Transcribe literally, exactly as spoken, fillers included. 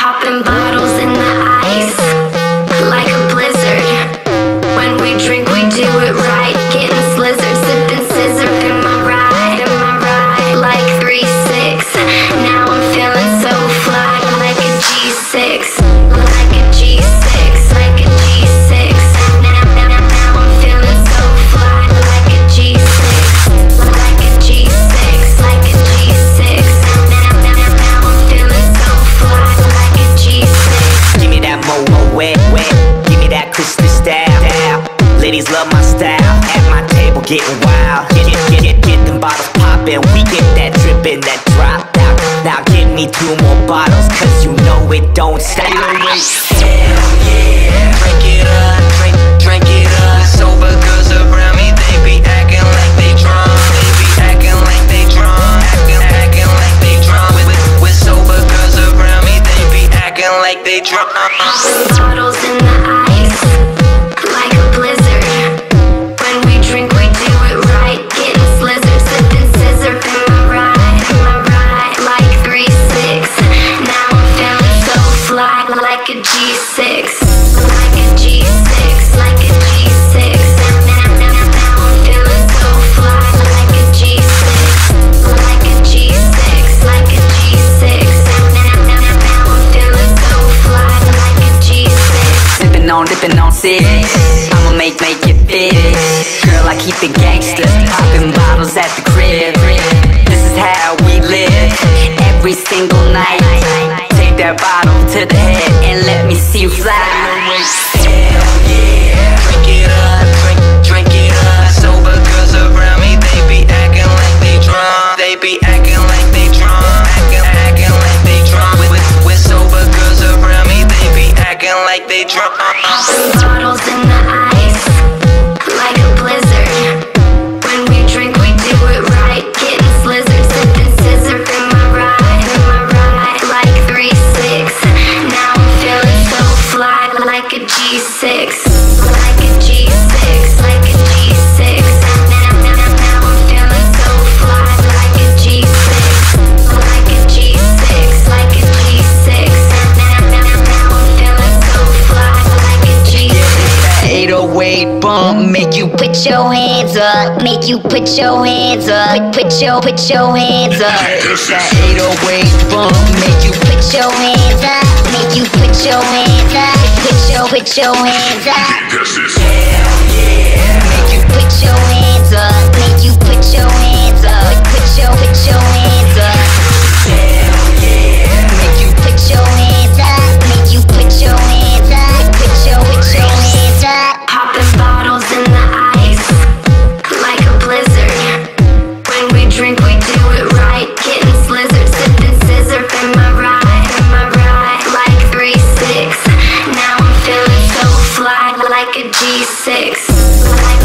Popping bottles in the ice, like a blizzard. When we drink, we do it right. Getting slizzard, sipping scissor in my ride, in my ride. Like three six. Now I'm feeling so fly, like a G six, like a G six, like a G six. Now, now, now I'm feeling so fly, like a G six, like a G six, like a G six. Now, now, now I'm feeling so fly, like a G six. Give me that mo-mo wet, wet. Give me that crystal style. Ladies love my style. At my table getting wild. Get, get, get, get, get them bottles poppin'. We get that drippin', that drop out. Now give me two more bottles, cause you know it don't stop. Hell yeah. Drink it up, drink, drink it up. Sober girls around me, they be acting like they drunk. They be acting like they drunk. Acting, acting like they drunk. With, with sober girls around me, they be acting like they drunk. Bottles in the ice, like a blizzard. When we drink, we do it right. Getting slizzard, sipping scissor in my ride, in my ride. Like three six. Now I'm feeling so fly, like a G six, like a G six, like a G six. Now, now, now I'm feeling so fly, like a G six, like a G six, like a G six. Now, now, now I'm feeling so fly, like a G six. Sippin' on, dippin' on six. I'ma make, make it fit. Girl, I keep it gangsta. Poppin' bottles at the crib. This is how we live. Every single night. Take that bottle to the head and let me see you fly. Hell yeah. Drink it up, drink, drink it up. Sober girls around me, they be acting like they drunk. They be acting like they drunk. Acting, acting like they drunk. With, with sober girls around me, they be acting like they drunk. Bottles in the ice, like a blizzard. When we drink, we do it right. Getting slizzard, sipping scissor in my ride, in my ride. Like three six. Now I'm feeling so fly, like a G six, like a G six, like a G six. Now, now, now I'm feeling so fly, like a G six, like a G six, like a G six. Now, now, now I'm feeling so fly, like a G six. eight oh eight bump, make you Put your hands up, make you put your hands up. Put, put your, put your hands up. that eight oh eight bump, make you Put your hands up, make you put your hands up. Put your, put your hands up. hell yeah. Make you put your hands up, make you put your hands up. Put your, put your hands up. Hell yeah. Make you put your hands up, make you put your hands up. Put your, put your hands up. Popping bottles in the ice, like a blizzard. When we drink, we do it right. Getting slizzard, sipping scissor in my ride, in my ride. Like three six. Now I'm feeling so fly, like a G six, like